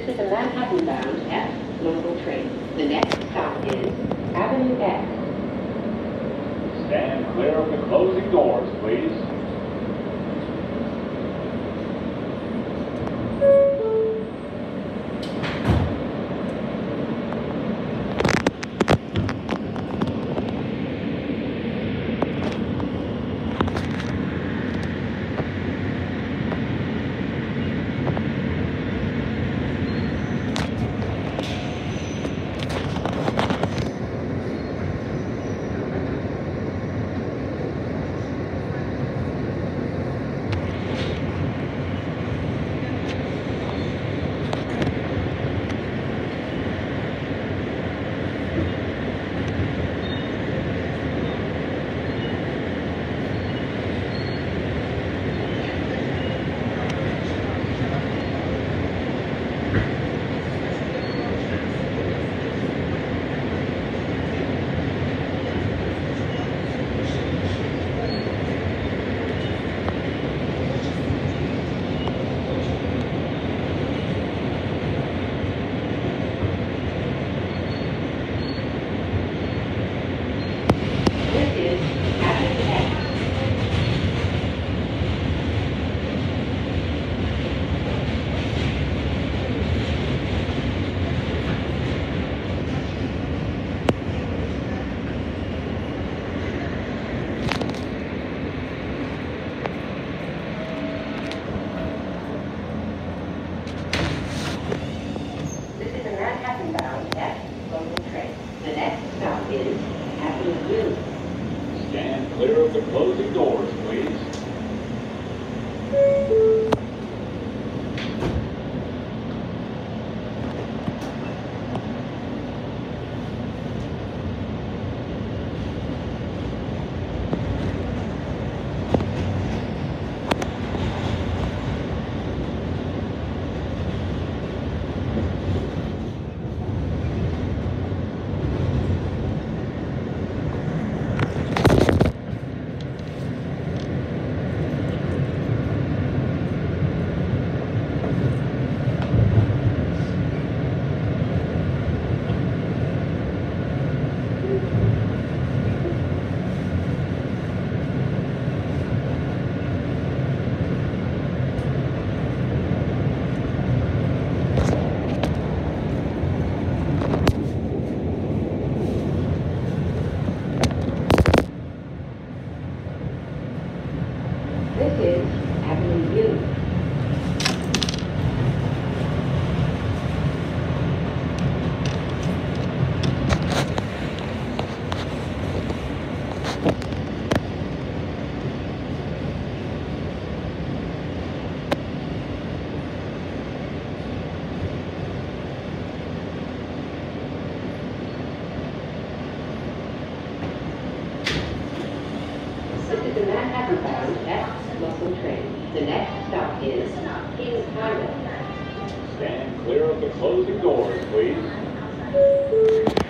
This is a Manhattan-bound F local train. The next stop is Avenue X. Stand clear of the closing doors, please. Manhattan-bound F local train. The next stop is Avenue U. Stand clear of the closing doors, please. This is Avenue U. This is the Manhattan-bound F local train. The next stop is Kings Highway. Stand clear of the closing doors, please.